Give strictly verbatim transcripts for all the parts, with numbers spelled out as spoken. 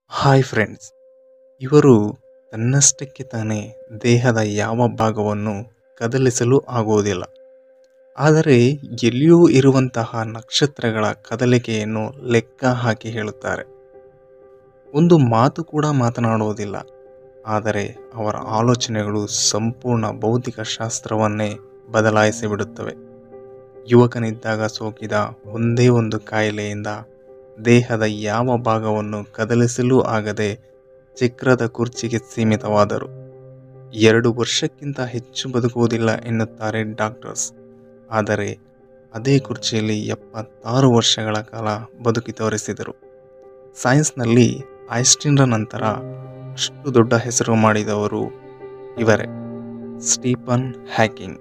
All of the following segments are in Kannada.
ಹಾಯ್ ಫ್ರೆಂಡ್ಸ್, ಇವರು ತನ್ನಷ್ಟಕ್ಕೆ ತಾನೇ ದೇಹದ ಯಾವ ಭಾಗವನ್ನು ಕದಲಿಸಲು ಆಗುವುದಿಲ್ಲ. ಆದರೆ ಎಲ್ಲಿಯೂ ಇರುವಂತಹ ನಕ್ಷತ್ರಗಳ ಕದಲಿಕೆಯನ್ನು ಲೆಕ್ಕ ಹಾಕಿ ಹೇಳುತ್ತಾರೆ. ಒಂದು ಮಾತು ಕೂಡ ಮಾತನಾಡುವುದಿಲ್ಲ, ಆದರೆ ಅವರ ಆಲೋಚನೆಗಳು ಸಂಪೂರ್ಣ ಭೌತಿಕ ಶಾಸ್ತ್ರವನ್ನೇ ಬದಲಾಯಿಸಿಬಿಡುತ್ತವೆ. ಯುವಕನಿದ್ದಾಗ ಸೋಕಿದ ಒಂದೇ ಒಂದು ಕಾಯಿಲೆಯಿಂದ ದೇಹದ ಯಾವ ಭಾಗವನ್ನು ಕದಲಿಸಲೂ ಆಗದೆ ಚಕ್ರದ ಕುರ್ಚಿಗೆ ಸೀಮಿತವಾದರು. ಎರಡು ವರ್ಷಕ್ಕಿಂತ ಹೆಚ್ಚು ಬದುಕುವುದಿಲ್ಲ ಎನ್ನುತ್ತಾರೆ ಡಾಕ್ಟರ್ಸ್. ಆದರೆ ಅದೇ ಕುರ್ಚಿಯಲ್ಲಿ ಎಪ್ಪತ್ತಾರು ವರ್ಷಗಳ ಕಾಲ ಬದುಕಿ ತೋರಿಸಿದರು. ಸೈನ್ಸ್ನಲ್ಲಿ ಐನ್ಸ್ಟೀನ್ರ ನಂತರ ಅಷ್ಟು ದೊಡ್ಡ ಹೆಸರು ಮಾಡಿದವರು ಇವರೇ, ಸ್ಟೀಫನ್ ಹಾಕಿಂಗ್.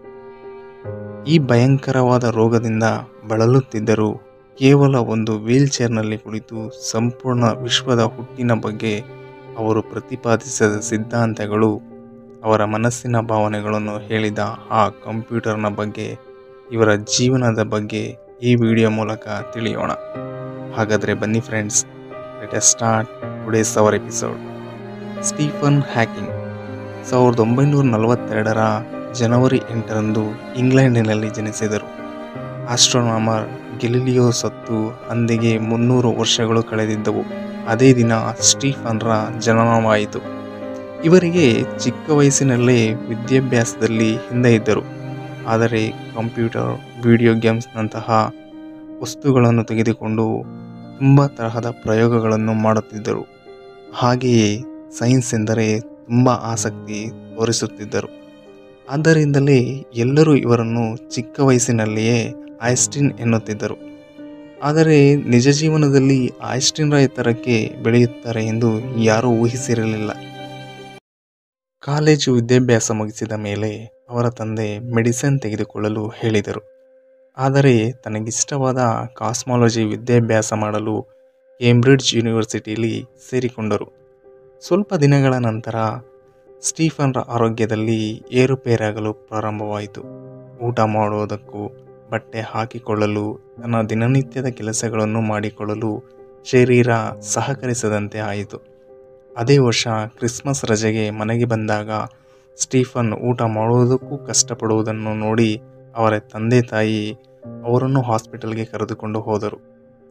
ಈ ಭಯಂಕರವಾದ ರೋಗದಿಂದ ಬಳಲುತ್ತಿದ್ದರೂ ಕೇವಲ ಒಂದು ವೀಲ್ ಚೇರ್ನಲ್ಲಿ ಕುಳಿತು ಸಂಪೂರ್ಣ ವಿಶ್ವದ ಹುಟ್ಟಿನ ಬಗ್ಗೆ ಅವರು ಪ್ರತಿಪಾದಿಸಿದ ಸಿದ್ಧಾಂತಗಳು, ಅವರ ಮನಸ್ಸಿನ ಭಾವನೆಗಳನ್ನು ಹೇಳಿದ ಆ ಕಂಪ್ಯೂಟರ್ನ ಬಗ್ಗೆ, ಇವರ ಜೀವನದ ಬಗ್ಗೆ ಈ ವಿಡಿಯೋ ಮೂಲಕ ತಿಳಿಯೋಣ. ಹಾಗಾದರೆ ಬನ್ನಿ friends, let us start today's our episode. Stephen Hawking ಸಾವಿರದ ಒಂಬೈನೂರ ನಲವತ್ತೆರಡರ ಜನವರಿ ಎಂಟರಂದು ಇಂಗ್ಲೆಂಡಿನಲ್ಲಿ ಜನಿಸಿದರು. ಆಸ್ಟ್ರೋನಾಮರ್ ಗೆಲಿಲಿಯೋ ಸತ್ತು ಅಂದಿಗೆ ಮುನ್ನೂರು ವರ್ಷಗಳು ಕಳೆದಿದ್ದವು. ಅದೇ ದಿನ ಸ್ಟೀಫನ್ರ ಜನನವಾಯಿತು. ಇವರಿಗೆ ಚಿಕ್ಕ ವಯಸ್ಸಿನಲ್ಲೇ ವಿದ್ಯಾಭ್ಯಾಸದಲ್ಲಿ ಹಿಂದೆ ಇದ್ದರು. ಆದರೆ ಕಂಪ್ಯೂಟರ್, ವಿಡಿಯೋ ಗೇಮ್ಸ್ನಂತಹ ವಸ್ತುಗಳನ್ನು ತೆಗೆದುಕೊಂಡು ತುಂಬ ತರಹದ ಪ್ರಯೋಗಗಳನ್ನು ಮಾಡುತ್ತಿದ್ದರು. ಹಾಗೆಯೇ ಸೈನ್ಸ್ ಎಂದರೆ ತುಂಬ ಆಸಕ್ತಿ ತೋರಿಸುತ್ತಿದ್ದರು. ಆದ್ದರಿಂದಲೇ ಎಲ್ಲರೂ ಇವರನ್ನು ಚಿಕ್ಕ ವಯಸ್ಸಿನಲ್ಲಿಯೇ ಐನ್ಸ್ಟೀನ್ ಎನ್ನುತ್ತಿದ್ದರು. ಆದರೆ ನಿಜ ಜೀವನದಲ್ಲಿ ಐನ್ಸ್ಟೀನ್ರ ಎತ್ತರಕ್ಕೆ ಬೆಳೆಯುತ್ತಾರೆ ಎಂದು ಯಾರೂ ಊಹಿಸಿರಲಿಲ್ಲ. ಕಾಲೇಜು ವಿದ್ಯಾಭ್ಯಾಸ ಮುಗಿಸಿದ ಮೇಲೆ ಅವರ ತಂದೆ ಮೆಡಿಸಿನ್ ತೆಗೆದುಕೊಳ್ಳಲು ಹೇಳಿದರು. ಆದರೆ ತನಗಿಷ್ಟವಾದ ಕಾಸ್ಮಾಲಜಿ ವಿದ್ಯಾಭ್ಯಾಸ ಮಾಡಲು ಕೇಂಬ್ರಿಡ್ಜ್ ಯೂನಿವರ್ಸಿಟಿಯಲ್ಲಿ ಸೇರಿಕೊಂಡರು. ಸ್ವಲ್ಪ ದಿನಗಳ ನಂತರ ಸ್ಟೀಫನ್ರ ಆರೋಗ್ಯದಲ್ಲಿ ಏರುಪೇರಾಗಲು ಪ್ರಾರಂಭವಾಯಿತು. ಊಟ ಮಾಡುವುದಕ್ಕೂ, ಬಟ್ಟೆ ಹಾಕಿಕೊಳ್ಳಲು, ತನ್ನ ದಿನನಿತ್ಯದ ಕೆಲಸಗಳನ್ನು ಮಾಡಿಕೊಳ್ಳಲು ಶರೀರ ಸಹಕರಿಸದಂತೆ ಆಯಿತು. ಅದೇ ವರ್ಷ ಕ್ರಿಸ್ಮಸ್ ರಜೆಗೆ ಮನೆಗೆ ಬಂದಾಗ ಸ್ಟೀಫನ್ ಊಟ ಮಾಡುವುದಕ್ಕೂ ಕಷ್ಟಪಡುವುದನ್ನು ನೋಡಿ ಅವರ ತಂದೆ ತಾಯಿ ಅವರನ್ನು ಹಾಸ್ಪಿಟಲ್ಗೆ ಕರೆದುಕೊಂಡು ಹೋದರು.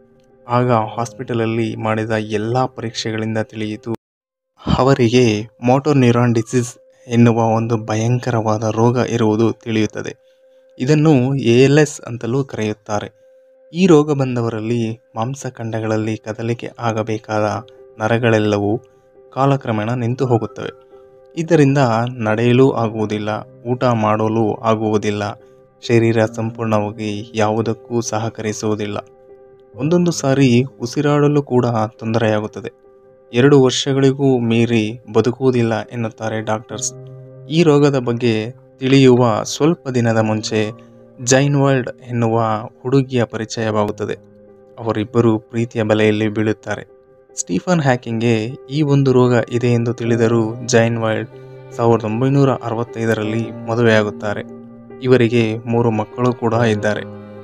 ಆಗ ಹಾಸ್ಪಿಟಲಲ್ಲಿ ಮಾಡಿದ ಎಲ್ಲ ಪರೀಕ್ಷೆಗಳಿಂದ ತಿಳಿಯಿತು, ಅವರಿಗೆ ಮೋಟರ್ ನ್ಯೂರಾನ್ ಡಿಸೀಸ್ ಎನ್ನುವ ಒಂದು ಭಯಂಕರವಾದ ರೋಗ ಇರುವುದು ತಿಳಿಯುತ್ತದೆ. ಇದನ್ನು ಎ ಎಲ್ ಎಸ್ ಅಂತಲೂ ಕರೆಯುತ್ತಾರೆ. ಈ ರೋಗ ಬಂದವರಲ್ಲಿ ಮಾಂಸಖಂಡಗಳಲ್ಲಿ ಕದಲಿಕೆ ಆಗಬೇಕಾದ ನರಗಳೆಲ್ಲವೂ ಕಾಲಕ್ರಮೇಣ ನಿಂತು ಹೋಗುತ್ತವೆ. ಇದರಿಂದ ನಡೆಯಲು ಆಗುವುದಿಲ್ಲ, ಊಟ ಮಾಡಲು ಆಗುವುದಿಲ್ಲ, ಶರೀರ ಸಂಪೂರ್ಣವಾಗಿ ಯಾವುದಕ್ಕೂ ಸಹಕರಿಸುವುದಿಲ್ಲ. ಒಂದೊಂದು ಸಾರಿ ಉಸಿರಾಡಲು ಕೂಡ ತೊಂದರೆಯಾಗುತ್ತದೆ. ಎರಡು ವರ್ಷಗಳಿಗೂ ಮೀರಿ ಬದುಕುವುದಿಲ್ಲ ಎನ್ನುತ್ತಾರೆ ಡಾಕ್ಟರ್ಸ್. ಈ ರೋಗದ ಬಗ್ಗೆ ತಿಳಿಯುವ ಸ್ವಲ್ಪ ದಿನದ ಮುಂಚೆ ಜೈನ್ವಾಲ್ಡ್ ಎನ್ನುವ ಹುಡುಗಿಯ ಪರಿಚಯವಾಗುತ್ತದೆ. ಅವರಿಬ್ಬರು ಪ್ರೀತಿಯ ಬಲೆಯಲ್ಲಿ ಬೀಳುತ್ತಾರೆ. ಸ್ಟೀಫನ್ ಹಾಕಿಂಗ್ಗೆ ಈ ಒಂದು ರೋಗ ಇದೆ ಎಂದು ತಿಳಿದರೂ ಜೈನ್ವಾಲ್ಡ್ ಸಾವಿರದ ಒಂಬೈನೂರ ಅರವತ್ತೈದರಲ್ಲಿ ಮದುವೆಯಾಗುತ್ತಾರೆ. ಇವರಿಗೆ ಮೂರು ಮಕ್ಕಳು ಕೂಡ ಇದ್ದಾರೆ.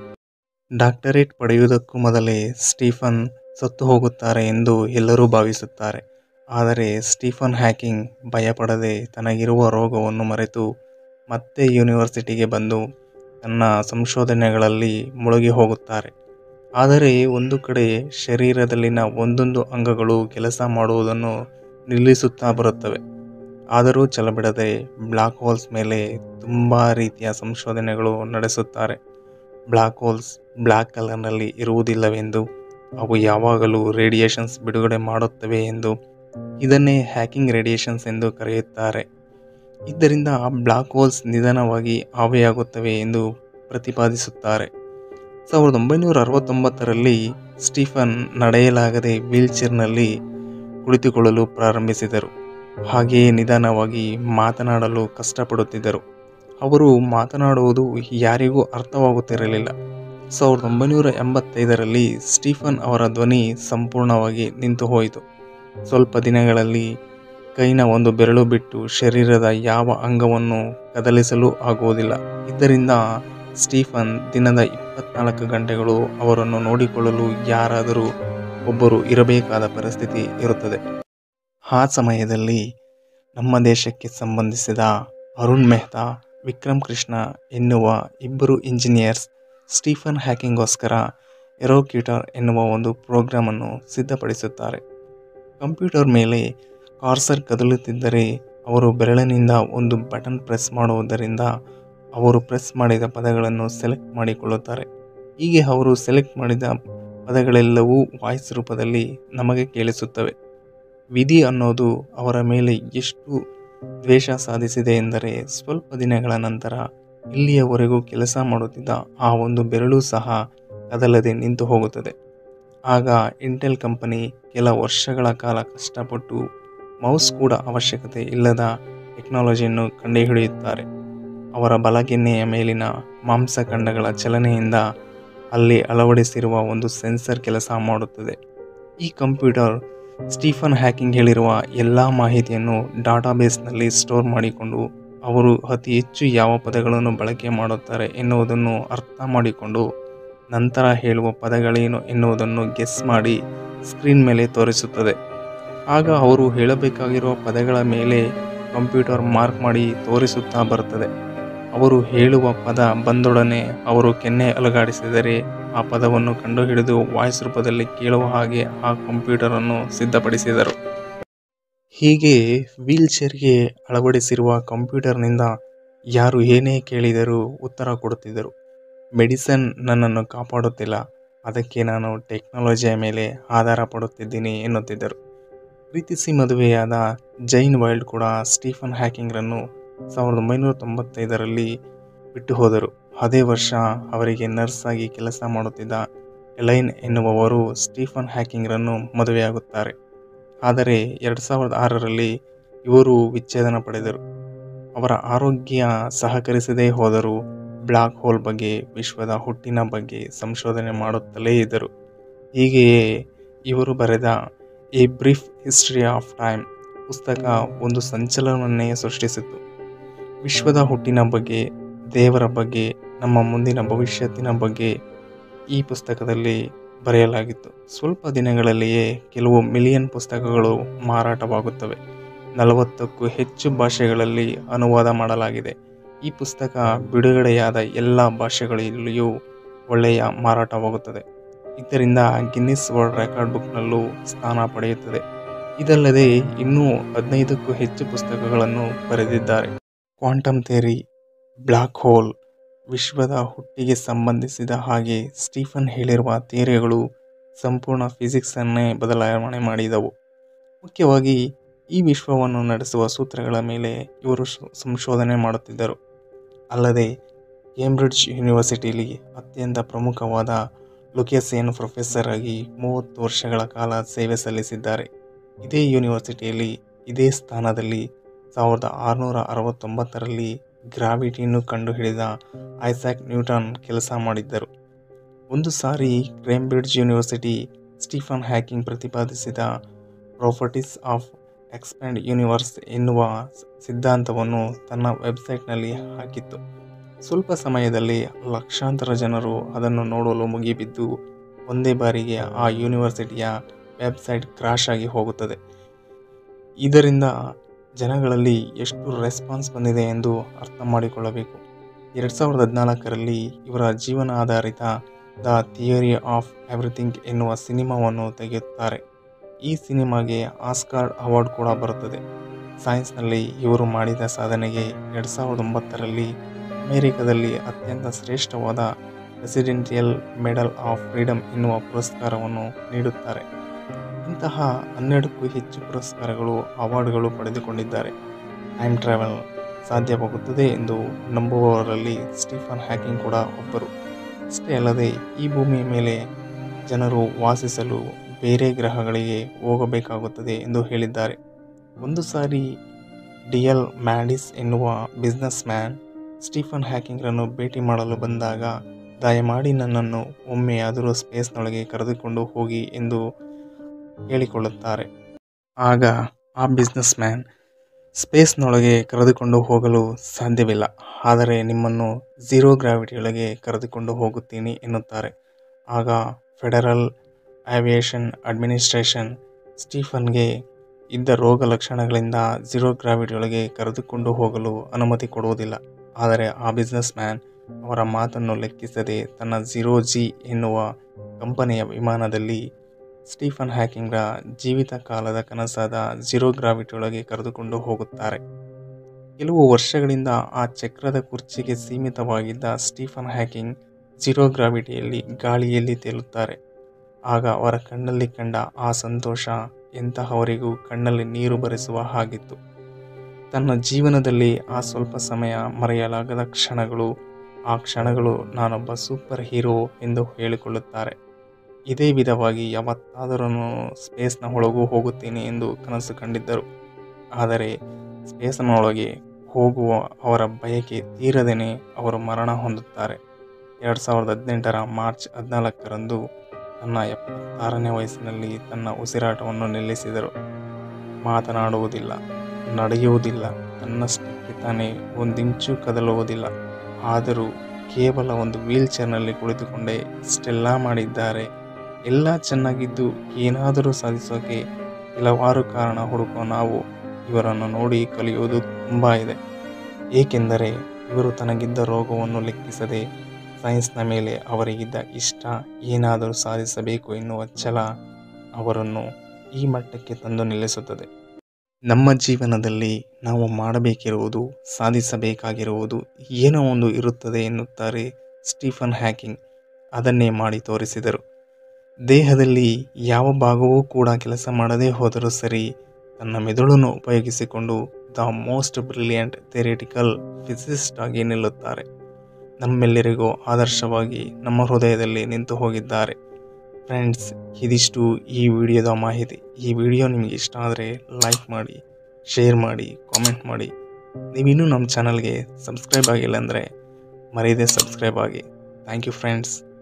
ಡಾಕ್ಟರೇಟ್ ಪಡೆಯುವುದಕ್ಕೂ ಮೊದಲೇ ಸ್ಟೀಫನ್ ಸತ್ತು ಹೋಗುತ್ತಾರೆ ಎಂದು ಎಲ್ಲರೂ ಭಾವಿಸುತ್ತಾರೆ. ಆದರೆ ಸ್ಟೀಫನ್ ಹಾಕಿಂಗ್ ಭಯಪಡದೆ ತನಗಿರುವ ರೋಗವನ್ನು ಮರೆತು ಮತ್ತೆ ಯೂನಿವರ್ಸಿಟಿಗೆ ಬಂದು ತನ್ನ ಸಂಶೋಧನೆಗಳಲ್ಲಿ ಮುಳುಗಿ ಹೋಗುತ್ತಾರೆ. ಆದರೆ ಒಂದು ಕಡೆ ಶರೀರದಲ್ಲಿನ ಒಂದೊಂದು ಅಂಗಗಳು ಕೆಲಸ ಮಾಡುವುದನ್ನು ನಿಲ್ಲಿಸುತ್ತಾ ಬರುತ್ತವೆ. ಆದರೂ ಛಲಬಿಡದೆ ಬ್ಲ್ಯಾಕ್ ಹೋಲ್ಸ್ ಮೇಲೆ ತುಂಬ ರೀತಿಯ ಸಂಶೋಧನೆಗಳು ನಡೆಸುತ್ತಾರೆ. ಬ್ಲ್ಯಾಕ್ ಹೋಲ್ಸ್ ಬ್ಲ್ಯಾಕ್ ಕಲರ್ನಲ್ಲಿ ಇರುವುದಿಲ್ಲವೆಂದು, ಅವು ಯಾವಾಗಲೂ ರೇಡಿಯೇಷನ್ಸ್ ಬಿಡುಗಡೆ ಮಾಡುತ್ತವೆ ಎಂದು, ಇದನ್ನೇ ಹ್ಯಾಕಿಂಗ್ ರೇಡಿಯೇಷನ್ಸ್ ಎಂದು ಕರೆಯುತ್ತಾರೆ. ಇದರಿಂದ ಬ್ಲ್ಯಾಕ್ ಹೋಲ್ಸ್ ನಿಧಾನವಾಗಿ ಆವಿಯಾಗುತ್ತವೆ ಎಂದು ಪ್ರತಿಪಾದಿಸುತ್ತಾರೆ. ಸಾವಿರದ ಒಂಬೈನೂರ ಅರವತ್ತೊಂಬತ್ತರಲ್ಲಿ ಸ್ಟೀಫನ್ ನಡೆಯಲಾಗದೆ ವೀಲ್ ಚೇರ್ನಲ್ಲಿ ಕುಳಿತುಕೊಳ್ಳಲು ಪ್ರಾರಂಭಿಸಿದರು. ಹಾಗೆಯೇ ನಿಧಾನವಾಗಿ ಮಾತನಾಡಲು ಕಷ್ಟಪಡುತ್ತಿದ್ದರು. ಅವರು ಮಾತನಾಡುವುದು ಯಾರಿಗೂ ಅರ್ಥವಾಗುತ್ತಿರಲಿಲ್ಲ. ಸಾವಿರದ ಒಂಬೈನೂರ ಎಂಬತ್ತೈದರಲ್ಲಿ ಸ್ಟೀಫನ್ ಅವರ ಧ್ವನಿ ಸಂಪೂರ್ಣವಾಗಿ ನಿಂತು ಹೋಯಿತು. ಸ್ವಲ್ಪ ದಿನಗಳಲ್ಲಿ ಕೈನ ಒಂದು ಬೆರಳು ಬಿಟ್ಟು ಶರೀರದ ಯಾವ ಅಂಗವನ್ನು ಕದಲಿಸಲು ಆಗುವುದಿಲ್ಲ. ಇದರಿಂದ ಸ್ಟೀಫನ್ ದಿನದ ಇಪ್ಪತ್ನಾಲ್ಕು ಗಂಟೆಗಳು ಅವರನ್ನು ನೋಡಿಕೊಳ್ಳಲು ಯಾರಾದರೂ ಒಬ್ಬರು ಇರಬೇಕಾದ ಪರಿಸ್ಥಿತಿ ಇರುತ್ತದೆ. ಆ ಸಮಯದಲ್ಲಿ ನಮ್ಮ ದೇಶಕ್ಕೆ ಸಂಬಂಧಿಸಿದ ಅರುಣ್ ಮೆಹ್ತಾ, ವಿಕ್ರಮ್ ಕೃಷ್ಣ ಎನ್ನುವ ಇಬ್ಬರು ಇಂಜಿನಿಯರ್ಸ್ ಸ್ಟೀಫನ್ ಹ್ಯಾಕಿಂಗ್ಗೋಸ್ಕರ ಎರೋಕ್ಯೂಟರ್ ಎನ್ನುವ ಒಂದು ಪ್ರೋಗ್ರಾಮನ್ನು ಸಿದ್ಧಪಡಿಸುತ್ತಾರೆ. ಕಂಪ್ಯೂಟರ್ ಮೇಲೆ ಕರ್ಸರ್ ಕದಲುತ್ತಿದ್ದರೆ ಅವರು ಬೆರಳಿನಿಂದ ಒಂದು ಬಟನ್ ಪ್ರೆಸ್ ಮಾಡುವುದರಿಂದ ಅವರು ಪ್ರೆಸ್ ಮಾಡಿದ ಪದಗಳನ್ನು ಸೆಲೆಕ್ಟ್ ಮಾಡಿಕೊಳ್ಳುತ್ತಾರೆ. ಹೀಗೆ ಅವರು ಸೆಲೆಕ್ಟ್ ಮಾಡಿದ ಪದಗಳೆಲ್ಲವೂ ವಾಯ್ಸ್ ರೂಪದಲ್ಲಿ ನಮಗೆ ಕೇಳಿಸುತ್ತವೆ. ವಿಧಿ ಅನ್ನೋದು ಅವರ ಮೇಲೆ ಎಷ್ಟು ದ್ವೇಷ ಸಾಧಿಸಿದೆ ಎಂದರೆ ಸ್ವಲ್ಪ ದಿನಗಳ ನಂತರ ಇಲ್ಲಿಯವರೆಗೂ ಕೆಲಸ ಮಾಡುತ್ತಿದ್ದ ಆ ಒಂದು ಬೆರಳು ಸಹ ಕದಲದೆ ನಿಂತು ಹೋಗುತ್ತದೆ. ಆಗ ಇಂಟೆಲ್ ಕಂಪನಿ ಕೆಲ ವರ್ಷಗಳ ಕಾಲ ಕಷ್ಟಪಟ್ಟು ಮೌಸ್ ಕೂಡ ಅವಶ್ಯಕತೆ ಇಲ್ಲದ ಟೆಕ್ನಾಲಜಿಯನ್ನು ಕಂಡುಹಿಡಿಯುತ್ತಾರೆ. ಅವರ ಬಲಗೆನ್ನೆಯ ಮೇಲಿನ ಮಾಂಸಖಂಡಗಳ ಚಲನೆಯಿಂದ ಅಲ್ಲಿ ಅಳವಡಿಸಿರುವ ಒಂದು ಸೆನ್ಸರ್ ಕೆಲಸ ಮಾಡುತ್ತದೆ. ಈ ಕಂಪ್ಯೂಟರ್ ಸ್ಟೀಫನ್ ಹ್ಯಾಕಿಂಗ್ ಹೇಳಿರುವ ಎಲ್ಲ ಮಾಹಿತಿಯನ್ನು ಡಾಟಾಬೇಸ್ನಲ್ಲಿ ಸ್ಟೋರ್ ಮಾಡಿಕೊಂಡು ಅವರು ಅತಿ ಹೆಚ್ಚು ಯಾವ ಪದಗಳನ್ನು ಬಳಕೆ ಮಾಡುತ್ತಾರೆ ಎನ್ನುವುದನ್ನು ಅರ್ಥ ಮಾಡಿಕೊಂಡು ನಂತರ ಹೇಳುವ ಪದಗಳೇನು ಎನ್ನುವುದನ್ನು ಗೆಸ್ ಮಾಡಿ ಸ್ಕ್ರೀನ್ ಮೇಲೆ ತೋರಿಸುತ್ತದೆ. ಆಗ ಅವರು ಹೇಳಬೇಕಾಗಿರುವ ಪದಗಳ ಮೇಲೆ ಕಂಪ್ಯೂಟರ್ ಮಾರ್ಕ್ ಮಾಡಿ ತೋರಿಸುತ್ತಾ ಬರುತ್ತದೆ. ಅವರು ಹೇಳುವ ಪದ ಬಂದೊಡನೆ ಅವರು ಕೆನ್ನೆ ಅಲುಗಾಡಿಸಿದರೆ ಆ ಪದವನ್ನು ಕಂಡುಹಿಡಿದು ವಾಯ್ಸ್ ರೂಪದಲ್ಲಿ ಕೇಳುವ ಹಾಗೆ ಆ ಕಂಪ್ಯೂಟರನ್ನು ಸಿದ್ಧಪಡಿಸಿದರು. ಹೀಗೆ ವೀಲ್ಚೇರ್ಗೆ ಅಳವಡಿಸಿರುವ ಕಂಪ್ಯೂಟರ್ನಿಂದ ಯಾರು ಏನೇ ಕೇಳಿದರೂ ಉತ್ತರ ಕೊಡುತ್ತಿದ್ದರು. ಮೆಡಿಸನ್ ನನ್ನನ್ನು ಕಾಪಾಡುತ್ತಿಲ್ಲ, ಅದಕ್ಕೆ ನಾನು ಟೆಕ್ನಾಲಜಿಯ ಮೇಲೆ ಆಧಾರ ಪಡುತ್ತಿದ್ದೀನಿ ಎನ್ನುತ್ತಿದ್ದರು. ಪ್ರೀತಿಸಿ ಮದುವೆಯಾದ ಜೈನ್ ವೈಲ್ಡ್ ಕೂಡ ಸ್ಟೀಫನ್ ಹ್ಯಾಕಿಂಗ್ರನ್ನು ಸಾವಿರದ ಒಂಬೈನೂರ ತೊಂಬತ್ತೈದರಲ್ಲಿ ಬಿಟ್ಟು ಹೋದರು. ಅದೇ ವರ್ಷ ಅವರಿಗೆ ನರ್ಸ್ ಆಗಿ ಕೆಲಸ ಮಾಡುತ್ತಿದ್ದ ಎಲೈನ್ ಎನ್ನುವವರು ಸ್ಟೀಫನ್ ಹ್ಯಾಕಿಂಗ್ರನ್ನು ಮದುವೆಯಾಗುತ್ತಾರೆ. ಆದರೆ ಎರಡು ಸಾವಿರದ ಆರರಲ್ಲಿ ಇವರು ವಿಚ್ಛೇದನ ಪಡೆದರು. ಅವರ ಆರೋಗ್ಯ ಸಹಕರಿಸದೇ ಹೋದರೂ ಬ್ಲ್ಯಾಕ್ ಹೋಲ್ ಬಗ್ಗೆ, ವಿಶ್ವದ ಹುಟ್ಟಿನ ಬಗ್ಗೆ ಸಂಶೋಧನೆ ಮಾಡುತ್ತಲೇ ಇದ್ದರು. ಹೀಗೆಯೇ ಇವರು ಬರೆದ a brief history of time ಪುಸ್ತಕ ಒಂದು ಸಂಚಲನವನ್ನೇ ಸೃಷ್ಟಿಸಿತು. ವಿಶ್ವದ ಹುಟ್ಟಿನ ಬಗ್ಗೆ, ದೇವರ ಬಗ್ಗೆ, ನಮ್ಮ ಮುಂದಿನ ಭವಿಷ್ಯತ್ತಿನ ಬಗ್ಗೆ ಈ ಪುಸ್ತಕದಲ್ಲಿ ಬರೆಯಲಾಗಿತ್ತು. ಸ್ವಲ್ಪ ದಿನಗಳಲ್ಲಿಯೇ ಕೆಲವು ಮಿಲಿಯನ್ ಪುಸ್ತಕಗಳು ಮಾರಾಟವಾಗುತ್ತವೆ. ನಲವತ್ತಕ್ಕೂ ಹೆಚ್ಚು ಭಾಷೆಗಳಲ್ಲಿ ಅನುವಾದ ಮಾಡಲಾಗಿದೆ. ಈ ಪುಸ್ತಕ ಬಿಡುಗಡೆಯಾದ ಎಲ್ಲ ಭಾಷೆಗಳಲ್ಲಿಯೂ ಒಳ್ಳೆಯ ಮಾರಾಟವಾಗುತ್ತದೆ. ಇದರಿಂದ ಗಿನ್ನಿಸ್ ವರ್ಲ್ಡ್ ರೆಕಾರ್ಡ್ ಬುಕ್ನಲ್ಲೂ ಸ್ಥಾನ ಪಡೆಯುತ್ತದೆ. ಇದಲ್ಲದೆ ಇನ್ನೂ ಹದಿನೈದಕ್ಕೂ ಹೆಚ್ಚು ಪುಸ್ತಕಗಳನ್ನು ಬರೆದಿದ್ದಾರೆ. ಕ್ವಾಂಟಮ್ ಥಿಯರಿ, ಬ್ಲ್ಯಾಕ್ ಹೋಲ್, ವಿಶ್ವದ ಹುಟ್ಟಿಗೆ ಸಂಬಂಧಿಸಿದ ಹಾಗೆ ಸ್ಟೀಫನ್ ಹೇಳಿರುವ ಥಿಯರಿಗಳು ಸಂಪೂರ್ಣ ಫಿಸಿಕ್ಸನ್ನೇ ಬದಲಾವಣೆ ಮಾಡಿದವು. ಮುಖ್ಯವಾಗಿ ಈ ವಿಶ್ವವನ್ನು ನಡೆಸುವ ಸೂತ್ರಗಳ ಮೇಲೆ ಇವರು ಸಂಶೋಧನೆ ಮಾಡುತ್ತಿದ್ದರು. ಅಲ್ಲದೆ ಕೇಂಬ್ರಿಡ್ಜ್ ಯೂನಿವರ್ಸಿಟಿಯಲ್ಲಿ ಅತ್ಯಂತ ಪ್ರಮುಖವಾದ ಲುಕೇಸಿಯನ್ ಪ್ರೊಫೆಸರ್ ಆಗಿ ಮೂವತ್ತು ವರ್ಷಗಳ ಕಾಲ ಸೇವೆ ಸಲ್ಲಿಸಿದ್ದಾರೆ. ಇದೇ ಯೂನಿವರ್ಸಿಟಿಯಲ್ಲಿ ಇದೇ ಸ್ಥಾನದಲ್ಲಿ ಸಾವಿರದ ಆರುನೂರ ಅರವತ್ತೊಂಬತ್ತರಲ್ಲಿ ಗ್ರಾವಿಟಿಯನ್ನು ಕಂಡುಹಿಡಿದ ಐಸಾಕ್ ನ್ಯೂಟನ್ ಕೆಲಸ ಮಾಡಿದ್ದರು. ಒಂದು ಸಾರಿ ಕೇಂಬ್ರಿಡ್ಜ್ ಯೂನಿವರ್ಸಿಟಿ ಸ್ಟೀಫನ್ ಹ್ಯಾಕಿಂಗ್ ಪ್ರತಿಪಾದಿಸಿದ ಪ್ರಾಪರ್ಟೀಸ್ ಆಫ್ ಎಕ್ಸ್ಪ್ಯಾಂಡ್ ಯೂನಿವರ್ಸ್ ಎನ್ನುವ ಸಿದ್ಧಾಂತವನ್ನು ತನ್ನ ವೆಬ್ಸೈಟ್ನಲ್ಲಿ ಹಾಕಿತ್ತು. ಸ್ವಲ್ಪ ಸಮಯದಲ್ಲಿ ಲಕ್ಷಾಂತರ ಜನರು ಅದನ್ನು ನೋಡಲು ಮುಗಿಬಿದ್ದು ಒಂದೇ ಬಾರಿಗೆ ಆ ಯೂನಿವರ್ಸಿಟಿಯ ವೆಬ್ಸೈಟ್ ಕ್ರಾಶ್ ಆಗಿ ಹೋಗುತ್ತದೆ. ಇದರಿಂದ ಜನಗಳಲ್ಲಿ ಎಷ್ಟು ರೆಸ್ಪಾನ್ಸ್ ಬಂದಿದೆ ಎಂದು ಅರ್ಥ ಮಾಡಿಕೊಳ್ಳಬೇಕು. ಎರಡು ಸಾವಿರದ ಹದಿನಾಲ್ಕರಲ್ಲಿ ಇವರ ಜೀವನ ಆಧಾರಿತ ದ ಥಿಯರಿ ಆಫ್ ಎವ್ರಿಥಿಂಗ್ ಎನ್ನುವ ಸಿನಿಮಾವನ್ನು ತೆಗೆಯುತ್ತಾರೆ. ಈ ಸಿನಿಮಾಗೆ ಆಸ್ಕಾರ್ ಅವಾರ್ಡ್ ಕೂಡ ಬರುತ್ತದೆ. ಸೈನ್ಸ್ನಲ್ಲಿ ಇವರು ಮಾಡಿದ ಸಾಧನೆಗೆ ಎರಡು ಸಾವಿರದ ಒಂಬತ್ತರಲ್ಲಿ ಅಮೆರಿಕದಲ್ಲಿ ಅತ್ಯಂತ ಶ್ರೇಷ್ಠವಾದ ಪ್ರೆಸಿಡೆನ್ಷಿಯಲ್ ಮೆಡಲ್ ಆಫ್ ಫ್ರೀಡಮ್ ಎನ್ನುವ ಪುರಸ್ಕಾರವನ್ನು ನೀಡುತ್ತಾರೆ. ಇಂತಹ ಹನ್ನೆರಡಕ್ಕೂ ಹೆಚ್ಚು ಪುರಸ್ಕಾರಗಳು, ಅವಾರ್ಡ್ಗಳು ಪಡೆದುಕೊಂಡಿದ್ದಾರೆ. ಟೈಮ್ ಟ್ರಾವೆಲ್ ಸಾಧ್ಯವಾಗುತ್ತದೆ ಎಂದು ನಂಬುವವರಲ್ಲಿ ಸ್ಟೀಫನ್ ಹ್ಯಾಕಿಂಗ್ ಕೂಡ ಒಬ್ಬರು. ಅಷ್ಟೇ ಅಲ್ಲದೆ ಈ ಭೂಮಿಯ ಮೇಲೆ ಜನರು ವಾಸಿಸಲು ಬೇರೆ ಗ್ರಹಗಳಿಗೆ ಹೋಗಬೇಕಾಗುತ್ತದೆ ಎಂದು ಹೇಳಿದ್ದಾರೆ. ಒಂದು ಸಾರಿ ಡಿ ಎಲ್ ಮ್ಯಾಡಿಸ್ ಎನ್ನುವ ಬಿಸ್ನೆಸ್ ಮ್ಯಾನ್ ಸ್ಟೀಫನ್ ಹ್ಯಾಕಿಂಗ್ರನ್ನು ಭೇಟಿ ಮಾಡಲು ಬಂದಾಗ, ದಯಮಾಡಿ ನನ್ನನ್ನು ಒಮ್ಮೆಯಾದರೂ ಸ್ಪೇಸ್ನೊಳಗೆ ಕರೆದುಕೊಂಡು ಹೋಗಿ ಎಂದು ಕೇಳಿಕೊಳ್ಳುತ್ತಾರೆ. ಆಗ ಆ ಬಿಸ್ನೆಸ್ ಮ್ಯಾನ್, ಸ್ಪೇಸ್ನೊಳಗೆ ಕರೆದುಕೊಂಡು ಹೋಗಲು ಸಾಧ್ಯವಿಲ್ಲ, ಆದರೆ ನಿಮ್ಮನ್ನು ಝೀರೋ ಗ್ರಾವಿಟಿಯೊಳಗೆ ಕರೆದುಕೊಂಡು ಹೋಗುತ್ತೀನಿ ಎನ್ನುತ್ತಾರೆ. ಆಗ ಫೆಡರಲ್ ಏವಿಯೇಷನ್ ಅಡ್ಮಿನಿಸ್ಟ್ರೇಷನ್ ಸ್ಟೀಫನ್ಗೆ ಇದ್ದ ರೋಗ ಲಕ್ಷಣಗಳಿಂದ ಝೀರೋ ಗ್ರಾವಿಟಿಯೊಳಗೆ ಕರೆದುಕೊಂಡು ಹೋಗಲು ಅನುಮತಿ ಕೊಡುವುದಿಲ್ಲ. ಆದರೆ ಆ ಬಿಸ್ನೆಸ್ ಮ್ಯಾನ್ ಅವರ ಮಾತನ್ನು ಲೆಕ್ಕಿಸದೆ ತನ್ನ ಝೀರೋ ಜಿ ಎನ್ನುವ ಕಂಪನಿಯ ವಿಮಾನದಲ್ಲಿ ಸ್ಟೀಫನ್ ಹ್ಯಾಕಿಂಗ್ರ ಜೀವಿತ ಕಾಲದ ಕನಸಾದ ಝೀರೋ ಗ್ರಾವಿಟಿಯೊಳಗೆ ಕರೆದುಕೊಂಡು ಹೋಗುತ್ತಾರೆ. ಕೆಲವು ವರ್ಷಗಳಿಂದ ಆ ಚಕ್ರದ ಕುರ್ಚಿಗೆ ಸೀಮಿತವಾಗಿದ್ದ ಸ್ಟೀಫನ್ ಹ್ಯಾಕಿಂಗ್ ಝೀರೋ ಗ್ರಾವಿಟಿಯಲ್ಲಿ ಗಾಳಿಯಲ್ಲಿ ತೇಲುತ್ತಾರೆ. ಆಗ ಅವರ ಕಣ್ಣಲ್ಲಿ ಕಂಡ ಆ ಸಂತೋಷ ಎಂತಹವರಿಗೂ ಕಣ್ಣಲ್ಲಿ ನೀರು ಬರೆಸುವ ಹಾಗಿತ್ತು. ತನ್ನ ಜೀವನದಲ್ಲಿ ಆ ಸ್ವಲ್ಪ ಸಮಯ ಮರೆಯಲಾಗದ ಕ್ಷಣಗಳು. ಆ ಕ್ಷಣಗಳು ನಾನೊಬ್ಬ ಸೂಪರ್ ಹೀರೋ ಎಂದು ಹೇಳಿಕೊಳ್ಳುತ್ತಾರೆ. ಇದೇ ವಿಧವಾಗಿ ಯಾವತ್ತಾದರೂ ಸ್ಪೇಸ್ನ ಒಳಗೂ ಹೋಗುತ್ತೇನೆ ಎಂದು ಕನಸು ಕಂಡಿದ್ದರು. ಆದರೆ ಸ್ಪೇಸ್ನೊಳಗೆ ಹೋಗುವ ಅವರ ಬಯಕೆ ತೀರದೇನೆ ಅವರು ಮರಣ ಹೊಂದುತ್ತಾರೆ. ಎರಡು ಸಾವಿರದ ಹದಿನೆಂಟರ ಮಾರ್ಚ್ ಹದಿನಾಲ್ಕರಂದು ತನ್ನ ಎಪ್ಪತ್ತಾರನೇ ವಯಸ್ಸಿನಲ್ಲಿ ತನ್ನ ಉಸಿರಾಟವನ್ನು ನಿಲ್ಲಿಸಿದರು. ಮಾತನಾಡುವುದಿಲ್ಲ, ನಡೆಯುವುದಿಲ್ಲ, ತನ್ನಷ್ಟಕ್ಕೆ ತಾನೇ ಒಂದಿಂಚು ಕದಲುವುದಿಲ್ಲ. ಆದರೂ ಕೇವಲ ಒಂದು ವೀಲ್ ಚೇರ್ನಲ್ಲಿ ಕುಳಿತುಕೊಂಡೇ ಇಷ್ಟೆಲ್ಲ ಮಾಡಿದ್ದಾರೆ. ಎಲ್ಲ ಚೆನ್ನಾಗಿದ್ದು ಏನಾದರೂ ಸಾಧಿಸೋಕೆ ಕೆಲವಾರು ಕಾರಣ ಹುಡುಕುವ ನಾವು ಇವರನ್ನು ನೋಡಿ ಕಲಿಯುವುದು ತುಂಬ ಇದೆ. ಏಕೆಂದರೆ ಇವರು ತನಗಿದ್ದ ರೋಗವನ್ನು ಲೆಕ್ಕಿಸದೆ ಸೈನ್ಸ್ನ ಮೇಲೆ ಅವರಿಗಿದ್ದ ಇಷ್ಟ, ಏನಾದರೂ ಸಾಧಿಸಬೇಕು ಎನ್ನುವ ಛಲ ಅವರನ್ನು ಈ ಮಟ್ಟಕ್ಕೆ ತಂದು ನಿಲ್ಲಿಸುತ್ತದೆ. ನಮ್ಮ ಜೀವನದಲ್ಲಿ ನಾವು ಮಾಡಬೇಕಿರುವುದು, ಸಾಧಿಸಬೇಕಾಗಿರುವುದು ಏನೋ ಒಂದು ಇರುತ್ತದೆ ಎನ್ನುತ್ತಾರೆ ಸ್ಟೀಫನ್ ಹ್ಯಾಕಿಂಗ್. ಅದನ್ನೇ ಮಾಡಿ ತೋರಿಸಿದರು. ದೇಹದಲ್ಲಿ ಯಾವ ಭಾಗವೂ ಕೂಡ ಕೆಲಸ ಮಾಡದೇ ಹೋದರೂ ಸರಿ, ತನ್ನ ಮೆದುಳನ್ನು ಉಪಯೋಗಿಸಿಕೊಂಡು the most brilliant theoretical physicist ಆಗಿ ನಿಲ್ಲುತ್ತಾರೆ. ನಮ್ಮೆಲ್ಲರಿಗೂ ಆದರ್ಶವಾಗಿ ನಮ್ಮ ಹೃದಯದಲ್ಲಿ ನಿಂತು ಹೋಗಿದ್ದಾರೆ. ಫ್ರೆಂಡ್ಸ್, ಇದಿಷ್ಟು ಈ ವಿಡಿಯೋದ ಮಾಹಿತಿ. ಈ ವಿಡಿಯೋ ನಿಮಗೆ ಇಷ್ಟ ಆದರೆ ಲೈಕ್ ಮಾಡಿ, ಶೇರ್ ಮಾಡಿ, ಕಾಮೆಂಟ್ ಮಾಡಿ. ನೀವಿನ್ನೂ ನಮ್ಮ ಚಾನಲ್ಗೆ ಸಬ್ಸ್ಕ್ರೈಬ್ ಆಗಿಲ್ಲ ಅಂದರೆ ಮರೆಯದೆ ಸಬ್ಸ್ಕ್ರೈಬ್ ಆಗಿ. Thank you friends.